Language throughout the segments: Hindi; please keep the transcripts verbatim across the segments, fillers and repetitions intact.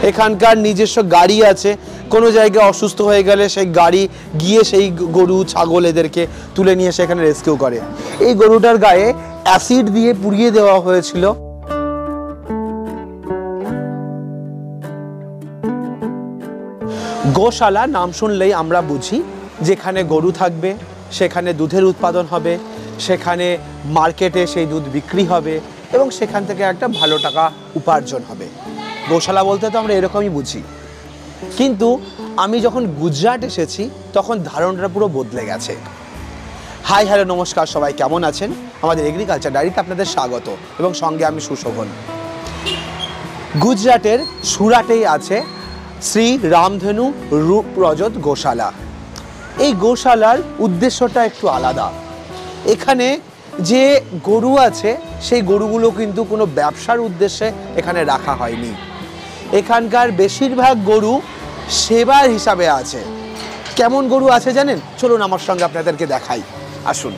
এখানকার নিজস্ব গাড়ি আছে, কোনো জায়গায় অসুস্থ হয়ে গেলে সেই গাড়ি গিয়ে সেই গরু ছাগল এদেরকে তুলে নিয়ে সেখানে রেস্কিউ করে। এই গরুটার গায়ে অ্যাসিড দিয়ে পুড়িয়ে দেওয়া হয়েছিল। গোশালা নাম শুনলেই আমরা বুঝি যেখানে গরু থাকবে, সেখানে দুধের উৎপাদন হবে, সেখানে মার্কেটে সেই দুধ বিক্রি হবে এবং সেখান থেকে একটা ভালো টাকা উপার্জন হবে। গোশালা বলতে তো আমরা এরকমই বুঝি, কিন্তু আমি যখন গুজরাট এসেছি তখন ধারণাটা পুরো বদলে গেছে। হাই হ্যালো নমস্কার, সবাই কেমন আছেন? আমাদের এগ্রিকালচার ডায়েরিতে আপনাদের স্বাগত এবং সঙ্গে আমি সুশোভন। গুজরাটের সুরাটেই আছে শ্রী রামধেনু রূপরজত গোশালা। এই গোশালার উদ্দেশ্যটা একটু আলাদা। এখানে যে গরু আছে সেই গরুগুলো কিন্তু কোনো ব্যবসার উদ্দেশ্যে এখানে রাখা হয়নি। এখানকার বেশিরভাগ গরু সেবার হিসাবে আছে। কেমন গরু আছে জানেন? চলুন আমার সঙ্গে আপনাদেরকে দেখাই, আসুন।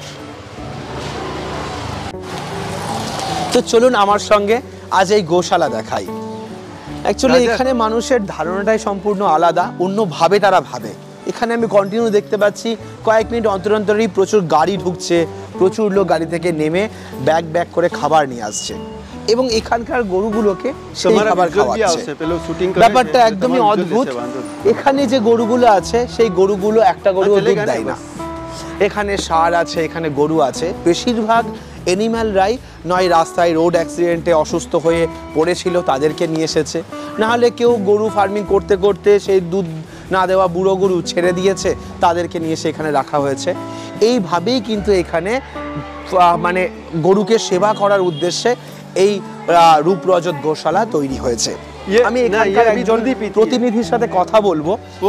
তো চলুন আমার সঙ্গে আজ এই গোশালা দেখাই। অ্যাকচুয়ালি এখানে মানুষের ধারণাটাই সম্পূর্ণ আলাদা, অন্যভাবে তারা ভাবে। এখানে আমি কন্টিনিউ দেখতে পাচ্ছি কয়েক মিনিট অন্তর অন্তরই প্রচুর গাড়ি ঢুকছে, প্রচুর লোক গাড়ি থেকে নেমে ব্যাগ ব্যাগ করে খাবার নিয়ে আসছে এবং এখানকার গরুগুলোকে সেই খাবার খাওয়াচ্ছে। ব্যাপারটা একদমই অদ্ভুত। এখানে যে গরুগুলো আছে সেই গরুগুলো একটা গরু দুধ দেয় না। এখানে ষাঁড় আছে, এখানে গরু আছে। বেশিরভাগ অ্যানিম্যালরাই নয় রাস্তায় রোড অ্যাক্সিডেন্টে অসুস্থ হয়ে পড়েছিল, তাদেরকে নিয়ে এসেছে, নাহলে কেউ গরু ফার্মিং করতে করতে সেই দুধ না দেওয়া বুড়ো গরু ছেড়ে দিয়েছে, তাদেরকে নিয়ে এসে এখানে রাখা হয়েছে। এইভাবেই কিন্তু এখানে মানে গরুকে সেবা করার উদ্দেশ্যে এই রূপরজত গোশালা তৈরি হয়েছে। আমি এখানকার একজন প্রতিনিধির সাথে কথা বলবো,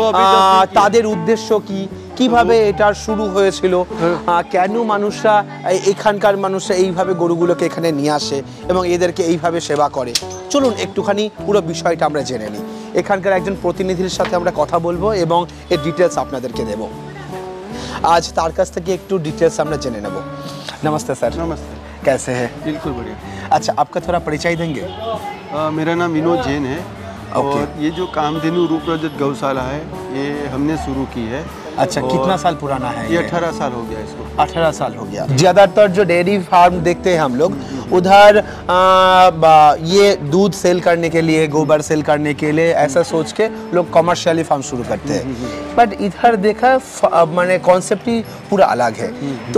তাদের উদ্দেশ্য কি, কিভাবে এটা শুরু হয়েছিল, কেন মানুষরা এখানকার মানুষরা এইভাবে গরুগুলোকে এখানে নিয়ে আসে এবং এদেরকে এইভাবে সেবা করে। চলুন একটুখানি পুরো বিষয়টা আমরা জেনে নিই। এখানকার একজন প্রতিনিধির সাথে আমরা কথা বলবো এবং এর ডিটেলস আপনাদেরকে দেব। আজ তার কাছ থেকে একটু ডিটেলস আমরা জেনে নেব। नमस्ते सर। नमस्ते। कैसे हैं? बिल्कुल बढ़िया। अच्छा, आपका थोड़ा परिचय देंगे? आ, मेरा नाम विनोद जैन है और ये जो कामधेनु रूपरजत गौशाला है ये हमने शुरू की है। अच्छा, कितना साल पुराना है? ये अठारह साल हो गया इसको। अठारह साल हो गया। ज़्यादातर जो डेयरी फार्म देखते हैं हम लोग उधर आ, ये दूध सेल करने के लिए, गोबर सेल करने के लिए ऐसा सोच के लोग कमर्शियली फार्म शुरू करते हैं, बट इधर देखा मैंने कॉन्सेप्ट ही पूरा अलग है। तो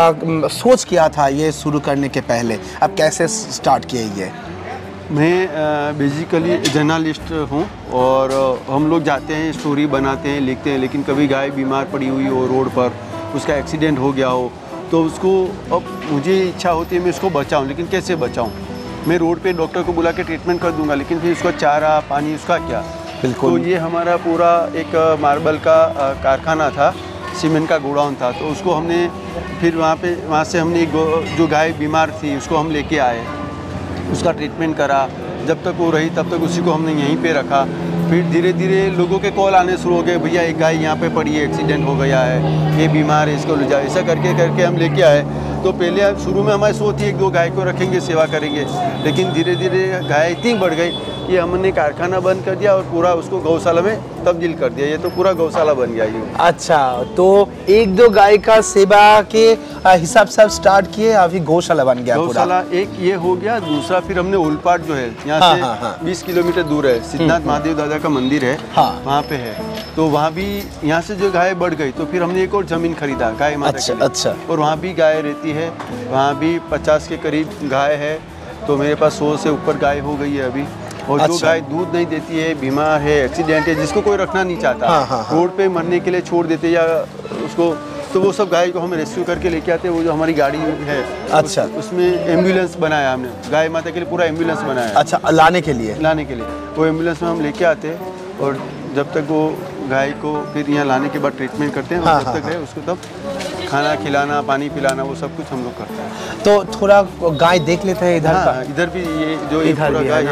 सोच क्या था ये शुरू करने के पहले, अब कैसे स्टार्ट किए ये? मैं बेसिकली जर्नलिस्ट हूँ और हम लोग जाते हैं, स्टोरी बनाते हैं, लिखते हैं, लेकिन कभी गाय बीमार पड़ी हुई हो रोड पर, उसका एक्सीडेंट हो गया हो, तो उसको अब मुझे इच्छा होती है मैं उसको बचाऊं, लेकिन कैसे बचाऊं? मैं रोड पे डॉक्टर को बुला के ट्रीटमेंट कर दूंगा, लेकिन फिर उसका चारा पानी उसका क्या? बिल्कुल। तो ये हमारा पूरा एक मार्बल का कारखाना था, सीमेंट का गोडाउन था, तो उसको हमने फिर वहाँ पे वहाँ से हमने जो गाय बीमार थी उसको हम लेके आए, उसका ट्रीटमेंट करा। जब तक वो रही तब तक उसी को हमने यहीं पे रखा। फिर धीरे धीरे लोगों के कॉल आने शुरू हो गए, भैया एक गाय यहाँ पे पड़ी है, एक्सीडेंट हो गया है, ये बीमार है, इसको ले जाओ। ऐसा करके करके हम लेके आए। तो पहले शुरू में हमारी सोच थी एक दो गाय को रखेंगे, सेवा करेंगे, लेकिन धीरे धीरे गाय इतनी बढ़ गई कि हमने कारखाना बंद कर दिया और पूरा उसको गौशाला में तब्दील कर दिया। ये तो पूरा गौशाला बन गया ये। अच्छा, तो एक दो गाय का सेवा के हिसाब से स्टार्ट किए, अभी गौशाला बन गया। गौशाला एक ये हो गया। दूसरा फिर हमने ओलपाट जो है यहाँ हाँ, से हाँ, हाँ। बीस किलोमीटर दूर है, सिद्धनाथ महादेव दादा का मंदिर है, हाँ। वहाँ पे है। तो वहाँ भी यहाँ से जो गाय बढ़ गई तो फिर हमने एक और जमीन खरीदा गाय माता अच्छा, के लिए। अच्छा। और वहाँ भी गाय रहती है, वहाँ भी पचास के करीब गाय है। तो मेरे पास सौ से ऊपर गाय हो गई है अभी। और जो अच्छा। गाय दूध नहीं देती है, बीमार है, एक्सीडेंट है, जिसको कोई रखना नहीं चाहता, हाँ, हाँ, हाँ। रोड पे मरने के लिए छोड़ देते या उसको, तो वो सब गाय को हम रेस्क्यू करके लेके आते हैं। वो जो हमारी गाड़ी है, अच्छा। उस, उसमें एम्बुलेंस बनाया हमने, गाय माता के लिए पूरा एम्बुलेंस बनाया। अच्छा, लाने के लिए लाने के लिए वो एम्बुलेंस में हम लेके आते हैं और जब तक वो गाय को फिर यहाँ लाने के बाद ट्रीटमेंट करते हैं, हाँ, जब हाँ, तक है उसको तब खाना खिलाना, पानी पिलाना, वो सब कुछ हम लोग करते हैं। तो थोड़ा गाय देख लेते हैं इधर का। हाँ, इधर भी ये जो एक इधर पूरा भी है गाय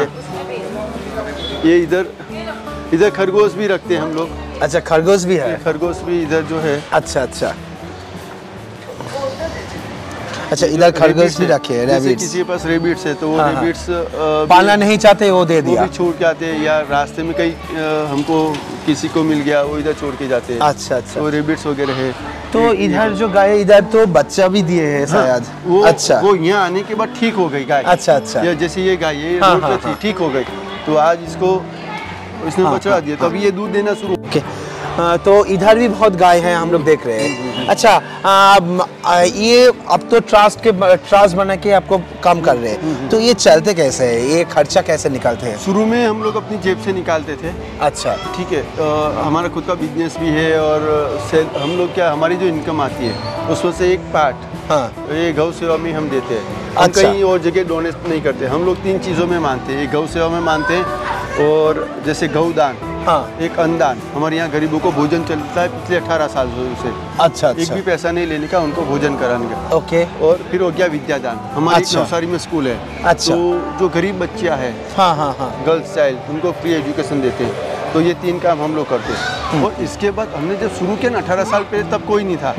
ना? है, ये इधर इधर खरगोश भी रखते हैं हम लोग। अच्छा, खरगोश भी है? खरगोश भी इधर जो है। अच्छा अच्छा। अच्छा, इधर खरगोश भी रखे हैं, जैसे रैबिट्स। किसी के पास रेबिट्स है तो वो हाँ, हाँ। रेबिट्स पालना नहीं चाहते वो दे वो दिया। भी छोड़ के आते हैं, या रास्ते में कहीं अ, हमको किसी को मिल गया वो इधर छोड़ के जाते हैं। अच्छा अच्छा। तो रेबिट्स वगैरह है। तो इधर जो गाय है, इधर तो बच्चा भी दिए हैं शायद। वो अच्छा वो यहाँ आने के बाद ठीक हो गई गाय। अच्छा अच्छा। या जैसे ये गाय ये हाँ, रोड पे हाँ, थी, हाँ। ठीक हो गई, तो आज इसको इसने हाँ, बचवा दिया, तो अभी ये दूध देना शुरू। ओके। आ, तो इधर भी बहुत गाय हैं, हम लोग देख रहे हैं। अच्छा, आ, म- आ, ये अब तो ट्रास्ट के ट्रास्ट बना के आपको काम कर रहे हैं, तो ये चलते कैसे है, ये खर्चा कैसे निकालते हैं? शुरू में हम लोग अपनी जेब से निकालते थे, अच्छा ठीक है। अ, हमारा खुद का बिजनेस भी है, और सेल हम लोग क्या, हमारी जो इनकम आती है उसमें से एक पार्ट हाँ ये गौ सेवा में हम देते हैं। हम अच्छा। कहीं और जगह डोनेट नहीं करते। हम लोग तीन चीज़ों में मानते हैं, एक गौ सेवा में मानते हैं, और जैसे गौदान, हाँ। एक अन्नदान। हमारे यहाँ गरीबों को भोजन चलता है पिछले अठारह साल से। अच्छा एक अच्छा। भी पैसा नहीं लेने का, उनको भोजन कराने का। ओके। और फिर हो गया विद्यादान। हमारे अच्छा। नवसारी में स्कूल है, अच्छा। तो जो गरीब बच्चियाँ हैं, हाँ हाँ हाँ। गर्ल्स चाइल्ड, उनको फ्री एजुकेशन देते हैं। तो ये तीन काम हम लोग करते हैं। और इसके बाद हमने जब शुरू किया ना अठारह साल पहले, तब कोई नहीं था,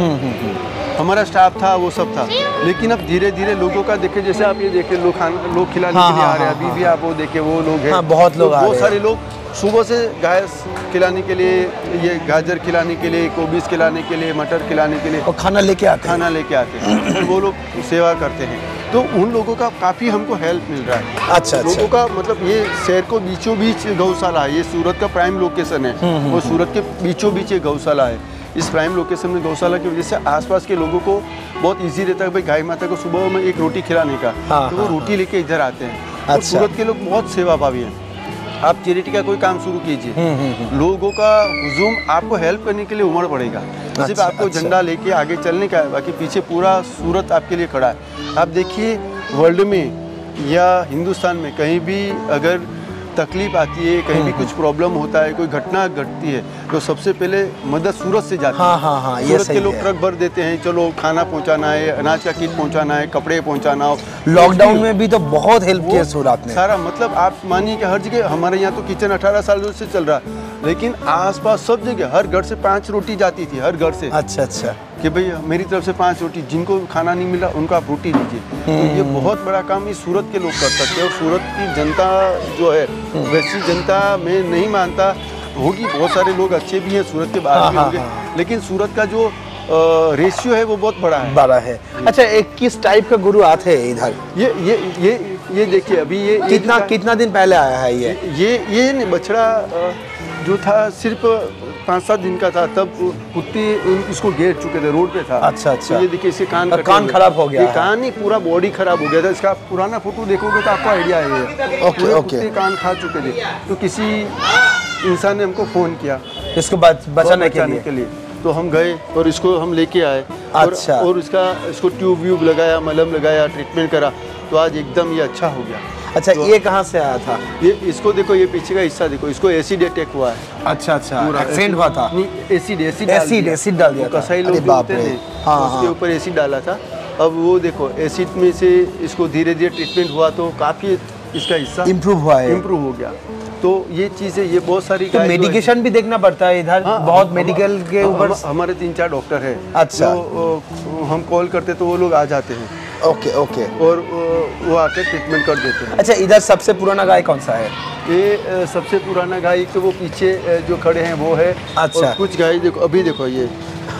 हमारा स्टाफ था, वो सब था। लेकिन अब धीरे धीरे लोगों का देखे, जैसे आप ये देखे लोग खाना लोग खिलाने हाँ, के लिए हाँ, आ रहे हैं। हाँ, अभी भी आप वो देखे वो लोग हैं, हाँ, बहुत लोग तो आ बहुत रहे सारे लोग सुबह से गाय खिलाने के लिए, ये गाजर खिलाने के लिए, कोबीज खिलाने के लिए, मटर खिलाने के लिए और खाना लेके आते हैं। खाना लेके आते हैं। तो वो लोग सेवा करते हैं, तो उन लोगों का काफ़ी हमको हेल्प मिल रहा है। अच्छा अच्छा। लोगों का मतलब, ये शहर को बीचों बीच गौशाला है, ये सूरत का प्राइम लोकेशन है, और सूरत के बीचों बीच ये गौशाला है। इस प्राइम लोकेशन में गौशाला की वजह से आसपास के लोगों को बहुत इजी रहता है भाई गाय माता को सुबह में एक रोटी खिलाने का। हाँ, तो वो हाँ, रोटी लेके इधर आते हैं। और अच्छा। सूरत के लोग बहुत सेवाभावी हैं। आप चैरिटी का कोई काम शुरू कीजिए, लोगों का हुजूम आपको हेल्प करने के लिए उमड़ पड़ेगा। सिर्फ अच्छा, आपको अच्छा। झंडा लेके आगे चलने का है, बाकी पीछे पूरा सूरत आपके लिए खड़ा है। आप देखिए वर्ल्ड में या हिंदुस्तान में कहीं भी अगर तकलीफ आती है, कहीं भी कुछ प्रॉब्लम होता है, कोई घटना घटती है, तो सबसे पहले मदद सूरत से जाती है। हाँ हाँ हाँ, ये सूरत सही के लोग है। ट्रक भर देते हैं, चलो खाना पहुंचाना है, अनाज का किट पहुंचाना है, कपड़े पहुंचाना हो। लॉकडाउन में भी तो बहुत हेल्प वो किया सूरत ने। सारा मतलब आप मानिए कि हर जगह, हमारे यहाँ तो किचन अठारह साल से चल रहा है, लेकिन आसपास सब जगह हर घर से पांच रोटी जाती थी, हर घर से, अच्छा अच्छा। कि भाई मेरी तरफ से पांच रोटी, जिनको खाना नहीं मिला उनको आप रोटी दीजिए। तो ये बहुत बड़ा काम इस सूरत के लोग कर सकते हैं। और सूरत की जनता जो है, वैसी जनता मैं नहीं मानता होगी, बहुत सारे लोग अच्छे भी हैं, सूरत के बाहर हाँ, भी हाँ, होंगे, हाँ। लेकिन सूरत का जो रेशियो है वो बहुत बड़ा है। बड़ा है। अच्छा, एक किस टाइप का गुरु आते हैं इधर? ये ये ये ये देखिए, अभी ये ये कितना जो- कितना दिन पहले आया है ये? ये ये नहीं, बछड़ा अ, जो था सिर्फ पाँच सात दिन का था, तब कुत्ते उन- इसको घेर चुके थे, रोड पे था। अच्छा, अच्छा। तो ये देखिए इसके कान और कटे कान हुए। खराब हो गया ये है। कान ही पूरा बॉडी खराब हो गया था। इसका पुराना फोटो देखोगे तो आपको आइडिया है ये। ओके, पूरे ओके। कुत्ते कान खा चुके थे। तो किसी इंसान ने हमको फ़ोन किया इसको बच, बचाने के लिए। के लिए, तो हम गए और इसको हम लेके आए। और, अच्छा। और इसका इसको ट्यूब व्यूब लगाया, मलहम लगाया, ट्रीटमेंट करा, तो आज एकदम ये अच्छा हो गया। अच्छा, तो- ये कहाँ से आया था? ये इसको देखो, ये पीछे का हिस्सा देखो, इसको एसिड अटैक हुआ है। अच्छा अच्छा, पूरा एक्सीडेंट हुआ था। नहीं, एसिड एसिड एसिड एसिड डाल दिया था। कसाई लोग अरे जो बाप होते रे। हैं, हाँ उसके हाँ। ऊपर एसिड डाला था। अब वो देखो एसिड में से इसको धीरे धीरे ट्रीटमेंट हुआ, तो काफ़ी इसका हिस्सा इम्प्रूव हुआ है। इम्प्रूव हो गया। तो ये चीज़ें, ये बहुत सारी तो गाय जो है- मेडिकेशन भी देखना पड़ता है इधर। हाँ, बहुत हम- मेडिकल के हम- ऊपर। हम- हमारे तीन चार डॉक्टर हैं। अच्छा। तो अ, हम कॉल करते तो वो लोग आ जाते हैं, ओके ओके। और अ, वो आके ट्रीटमेंट कर देते हैं। अच्छा, इधर सबसे पुराना गाय कौन सा है? ये अ, सबसे पुराना गाय तो वो पीछे अ, जो खड़े हैं वो है। अच्छा। और कुछ गाय देखो, अभी देखो ये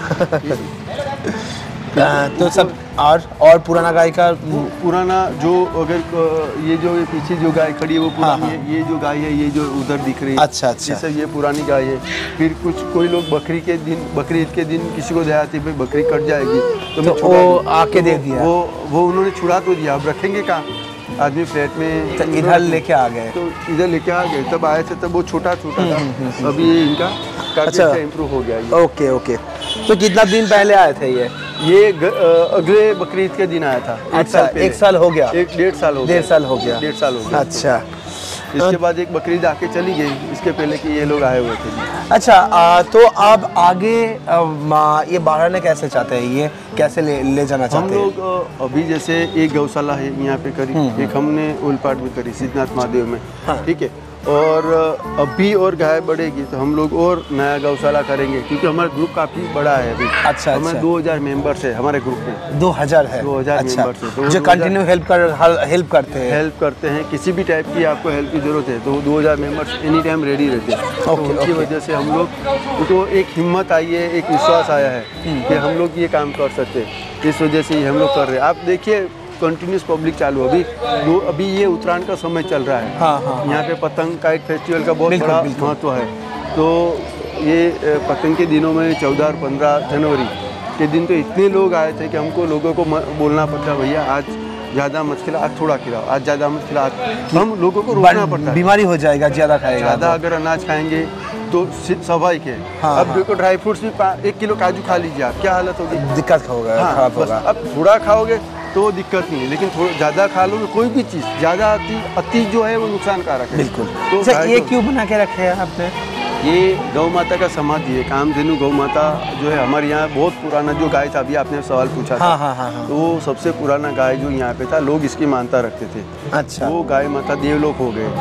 आ, तो सब और और पुराना गाय का। पु- पुराना जो, अगर अ, ये जो ये पीछे जो गाय खड़ी है वो पुरानी हाँ, है। ये जो गाय है, ये जो उधर दिख रही है, अच्छा, अच्छा। ये सब ये पुरानी गाय है। फिर कुछ कोई लोग बकरी के दिन, बकरी ईद के दिन किसी को दया आती है, भाई बकरी कट जाएगी तो मैं तो छुड़ा वो दूं। आके तो दे वो- दिया। वो वो उन्होंने छुड़ा तो दिया, अब रखेंगे कहाँ? आदमी फ्लैट में तो इधर लेके आ गए। तो इधर लेके आ गए। तब आए थे तब वो छोटा छोटा था, अभी ये इनका काफी अच्छा। अच्छा इम्प्रूव हो गया ये। Okay okay. तो कितना दिन पहले आए थे ये? ये ग, अ, अगले बकरीद के दिन आया था। एक अच्छा, साल पहले। एक साल हो गया। एक डेढ़ साल हो गया। डेढ़ साल हो गया। डेढ़ साल हो गया। अच्छा इसके बाद एक बकरीद आके चली गई, इसके पहले कि ये लोग आए हुए थे। अच्छा। आ, तो आप आगे आ, मा- ये बढ़ाना कैसे चाहते हैं, ये कैसे ले, ले जाना हम चाहते हैं? लोग अ, अभी जैसे एक गौशाला है यहाँ पे करी, एक हमने उलपाट में करी सिद्धनाथ महादेव में, हाँ। ठीक है। और अभी और गाय बढ़ेगी तो हम लोग और नया गौशाला करेंगे, क्योंकि हमारा ग्रुप काफ़ी बड़ा है अभी। अच्छा, हमें अच्छा। दो हज़ार मेंबर्स है हमारे ग्रुप में। दो हज़ार है। दो हज़ार अच्छा, मेंबर्स है, तो जो कंटिन्यू हेल्प कर हेल्प करते हैं हेल्प करते हैं। किसी भी टाइप की आपको हेल्प की ज़रूरत है तो दो हज़ार मेंबर्स एनी टाइम रेडी रहते हैं। तो ओके, उसकी ओके। वजह से हम लोग तो एक हिम्मत आई है, एक विश्वास आया है कि हम लोग ये काम कर सकते हैं। इस वजह से ही हम लोग कर रहे हैं। आप देखिए कंटिन्यूस पब्लिक चालू अभी दो अभी ये उत्तरायण का समय चल रहा है। हाँ, हाँ, यहाँ पे पतंग काइट फेस्टिवल का बहुत बिल्कुल, बड़ा बिल्कुल। महत्व है। तो ये अ, पतंग के दिनों में चौदह और पंद्रह जनवरी के दिन तो इतने लोग आए थे कि हमको लोगों को म- बोलना पड़ता, भैया आज ज़्यादा मत खिलाओ, आज थोड़ा खिलाओ, आज ज़्यादा मत खिलाओ। हम लोगों को रोकना पड़ता है। बीमारी हो जाएगा ज़्यादा खाएगा ज़्यादा तो। अगर अनाज खाएंगे तो सि- स्वाभाविक है। हाँ, अब हाँ। देखो ड्राई फ्रूट्स भी पा- एक किलो काजू खा लीजिए आप, क्या हालत होगी। दिक्कत होगा, हाँ, खराब बस होगा। अब थोड़ा खाओगे तो दिक्कत नहीं है, लेकिन थोड़ा ज़्यादा खा लोगे कोई भी चीज़ ज़्यादा अति अति जो है वो नुकसानकारक है। बिल्कुल। तो अच्छा, गाय ये को- क्यों बना के रखे हैं आपने? ये गौ माता का समाधि है। कामधेनु गौ माता जो है हमारे यहाँ बहुत पुराना जो गाय था, अभी आपने सवाल पूछा था। हाँ, हाँ, हाँ, हाँ। तो वो सबसे पुराना गाय जो यहाँ पे था, लोग इसकी मानता रखते थे। अच्छा। वो गाय माता देवलोक हो गए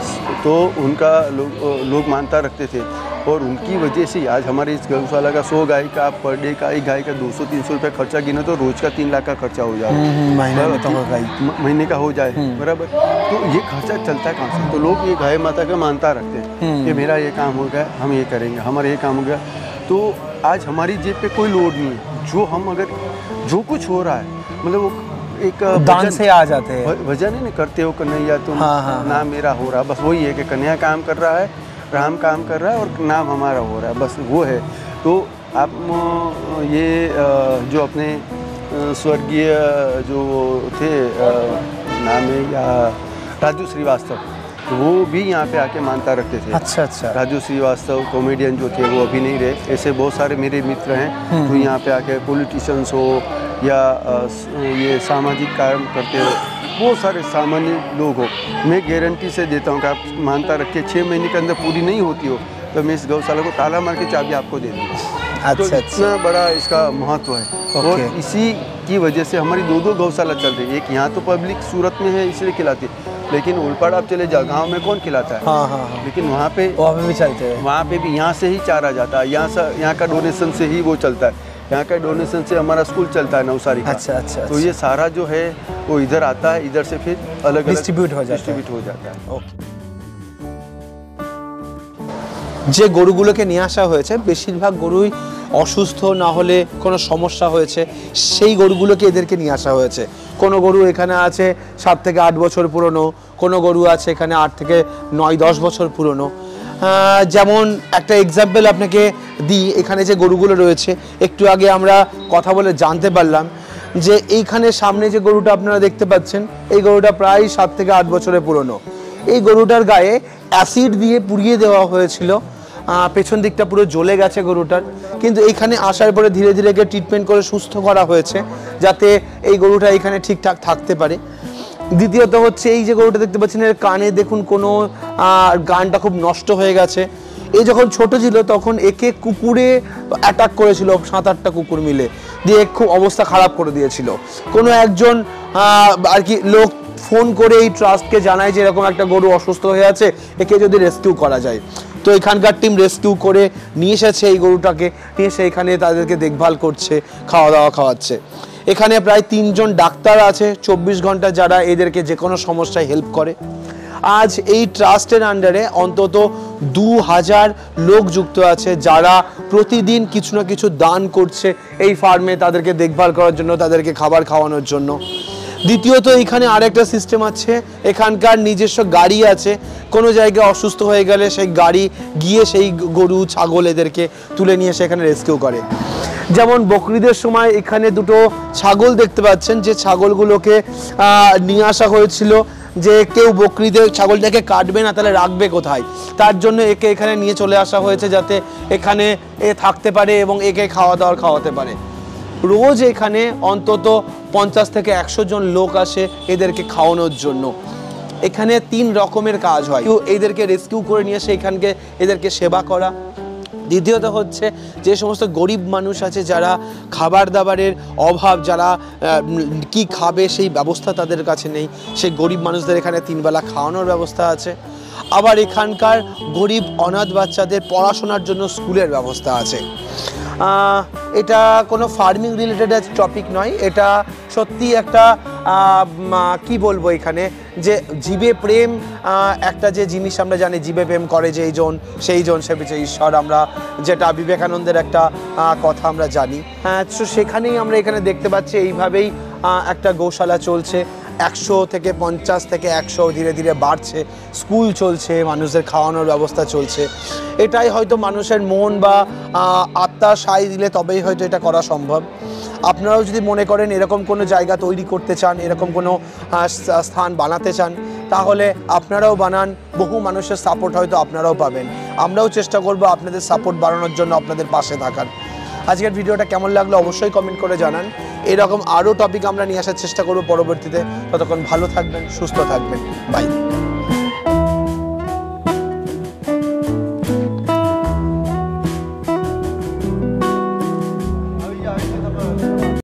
तो उनका लोग लोग मानता रखते थे, और उनकी वजह से आज हमारे इस गौशाला का सौ गाय का पर डे का एक गाय का दो सौ तीन सौ रुपये खर्चा गिना तो रोज का तीन लाख का खर्चा हो जाए। हम्म, महीने में तो होगा ही। म- महीने का हो जाए बराबर। तो ये खर्चा चलता है कहाँ से? तो लोग ये गाय माता का मानता रखते हैं कि मेरा ये काम हो गया, हम ये करेंगे, हमारा ये काम हो गया। तो आज हमारी जेब पे कोई लोड नहीं है। जो हम अगर जो कुछ हो रहा है मतलब वो एक दान भजन- से आ जाते हैं। भ- भजन है ना, करते हो कन्हैया तुम, हाँ, हाँ, नाम मेरा हो रहा, बस वही है कि कन्हैया काम कर रहा है, राम काम कर रहा है और नाम हमारा हो रहा है, बस वो है। तो आप म, ये अ, जो अपने अ, स्वर्गीय जो थे अ, नाम है या राजू श्रीवास्तव, तो वो भी यहाँ पे आके मानता रखते थे। अच्छा, अच्छा। राजू श्रीवास्तव कॉमेडियन जो थे वो अभी नहीं रहे। ऐसे बहुत सारे मेरे मित्र हैं जो यहाँ पे आके पॉलिटिशियंस हो या अ, स- ये सामाजिक काम करते हो, बहुत सारे सामान्य लोग हो, मैं गारंटी से देता हूँ कि आप मानता रखिए छः महीने के अंदर पूरी नहीं होती हो तो मैं इस गौशाला को ताला मार के चाबी आपको दे दूँगा। तो अच्छा, अच्छा। इतना बड़ा इसका महत्व है। और ओके। इसी की वजह से हमारी दो दो गौशाला चल रही है। एक यहाँ तो पब्लिक सूरत में है इसलिए खिलाती है, लेकिन उलपाड़ आप चले जाओ गाँव में कौन खिलाता है? हाँ, हाँ, हाँ। लेकिन वहाँ पे वहाँ पे भी चलते हैं। वहाँ पे भी यहाँ से ही चारा जाता है, यहाँ से यहाँ का डोनेशन से ही वो चलता है, यहाँ का डोनेशन से हमारा स्कूल चलता है नवसारी का। अच्छा, अच्छा, तो ये सारा जो है वो इधर आता है, इधर से फिर अलग अलग Distribute हो जाता है। डिस्ट्रीब्यूट हो जाता है। ওকে। যে গরুগুলোকে নিয়ে আসা হয়েছে বেশিরভাগ গরুই অসুস্থ না হলে কোনো সমস্যা হয়েছে, সেই গরুগুলোকে এদেরকে নিয়ে আসা হয়েছে। কোনো গরু এখানে আছে সাত থেকে আট বছর পুরনো, কোনো গরু আছে এখানে আট থেকে নয় দশ বছর পুরনো। আহ, যেমন একটা এক্সাম্পল আপনাকে দিই, এখানে যে গরুগুলো রয়েছে একটু আগে আমরা কথা বলে জানতে পারলাম যে এইখানে সামনে যে গরুটা আপনারা দেখতে পাচ্ছেন এই গরুটা প্রায় সাত থেকে আট বছরের পুরনো। এই গরুটার গায়ে অ্যাসিড দিয়ে পুড়িয়ে দেওয়া হয়েছিল, আহ, পেছন দিকটা পুরো জ্বলে গেছে গরুটার, কিন্তু এইখানে আসার পরে ধীরে ধীরে একে ট্রিটমেন্ট করে সুস্থ করা হয়েছে যাতে এই গরুটা এখানে ঠিকঠাক থাকতে পারে। দ্বিতীয়ত হচ্ছে এই যে গরুটা দেখতে পাচ্ছেন এর কানে দেখুন কোনো আহ, গানটা খুব নষ্ট হয়ে গেছে। এই যখন ছোট ছিল তখন একে কুকুরে অ্যাটাক করেছিল, সাত আটটা কুকুর মিলে দিয়ে খুব অবস্থা খারাপ করে দিয়েছিল। কোনো একজন আহ, আর কি লোক ফোন করে এই ট্রাস্টকে জানায় যে এরকম একটা গরু অসুস্থ হয়ে আছে, একে যদি রেস্কিউ করা যায়। তো এখানকার টিম রেস্কিউ করে নিয়ে এসেছে এই গরুটাকে, নিয়ে এসে এখানে তাদেরকে দেখভাল করছে, খাওয়া দাওয়া খাওয়াচ্ছে। এখানে প্রায় তিনজন ডাক্তার আছে চব্বিশ ঘন্টা যারা এদেরকে যে কোনো সমস্যায় হেল্প করে। আজ এই ট্রাস্টের আন্ডারে অন্তত দু হাজার লোক যুক্ত আছে যারা প্রতিদিন কিছু না কিছু দান করছে এই ফার্মে তাদেরকে দেখভাল করার জন্য, তাদেরকে খাবার খাওয়ানোর জন্য। দ্বিতীয়ত এখানে আরেকটা সিস্টেম আছে, এখানকার নিজস্ব গাড়ি আছে, কোনো জায়গায় অসুস্থ হয়ে গেলে সেই গাড়ি গিয়ে সেই গরু ছাগল এদেরকে তুলে নিয়ে সেখানে রেস্কিউ করে। যেমন বকরিদের সময় এখানে দুটো ছাগল দেখতে পাচ্ছেন, যে ছাগলগুলোকে আহ, নিয়ে আসা হয়েছিল যে কেউ বকরিদের ছাগলটাকে কাটবে না তাহলে রাখবে কোথায়, তার জন্য একে এখানে নিয়ে চলে আসা হয়েছে যাতে এখানে এ থাকতে পারে এবং একে খাওয়া দাওয়া খাওয়াতে পারে। রোজ এখানে অন্তত পঞ্চাশ থেকে একশো জন লোক আসে এদেরকে খাওয়ানোর জন্য। এখানে তিন রকমের কাজ হয়, এদেরকে রেস্কিউ করে নিয়ে এসে এখানকে এদেরকে সেবা করা। দ্বিতীয়ত হচ্ছে যে সমস্ত গরিব মানুষ আছে যারা খাবার দাবারের অভাব, যারা কি খাবে সেই ব্যবস্থা তাদের কাছে নেই, সেই গরিব মানুষদের এখানে তিনবেলা খাওয়ানোর ব্যবস্থা আছে। আবার এখানকার গরিব অনাথ বাচ্চাদের পড়াশোনার জন্য স্কুলের ব্যবস্থা আছে। এটা কোনো ফার্মিং রিলেটেড টপিক নয়, এটা সত্যি একটা কি বলবো এখানে যে জীবে প্রেম একটা যে জিনিস আমরা জানি, জীবে প্রেম করে যেই জন সেই জন সে বিচে ঈশ্বর, আমরা যেটা বিবেকানন্দের একটা কথা আমরা জানি। হ্যাঁ, তো সেখানেই আমরা এখানে দেখতে পাচ্ছি এইভাবেই একটা গোশালা চলছে। একশো থেকে পঞ্চাশ থেকে একশো ধীরে ধীরে বাড়ছে, স্কুল চলছে, মানুষদের খাওয়ানোর ব্যবস্থা চলছে। এটাই হয়তো মানুষের মন বা আত্মা সায় দিলে তবেই হয়তো এটা করা সম্ভব। আপনারাও যদি মনে করেন এরকম কোনো জায়গা তৈরি করতে চান, এরকম কোনো স্থান বানাতে চান, তাহলে আপনারাও বানান, বহু মানুষের সাপোর্ট হয়তো আপনারাও পাবেন। আমরাও চেষ্টা করব আপনাদের সাপোর্ট বাড়ানোর জন্য, আপনাদের পাশে থাকার। আজকের ভিডিওটা কেমন লাগলো অবশ্যই কমেন্ট করে জানান। এরকম আরও টপিক আমরা নিয়ে আসার চেষ্টা করব পরবর্তীতে। ততক্ষণ ভালো থাকবেন, সুস্থ থাকবেন, বাই।